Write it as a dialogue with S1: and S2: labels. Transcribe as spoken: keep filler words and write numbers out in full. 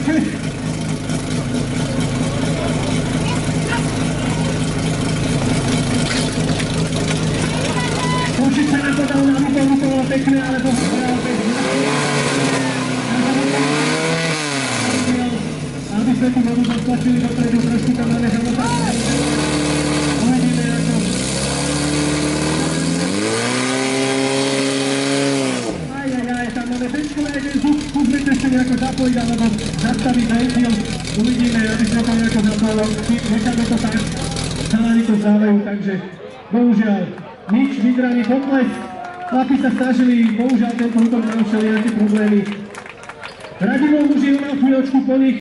S1: Košic sa nám podal na výbolu, to bolo pekné, ale to hral pekne. Aby sme tu vodu zatlačili dopredu, trošku tam máme žalota. Uvidíme ako. Ajajaj, tam máme pečko na jeden zub, skúsme to ešte nejako zapojiť, alebo zastaviť ventil. Uvidíme, aby sme to nejako zapalo. Necháme to tak, chalani to zdávajú, takže bohužiaľ nič, vydraný pokles. Chlapi sa snažili, bohužiaľ tento útok naučili nejaké problémy. Radimov už je na chvíľočku po nich.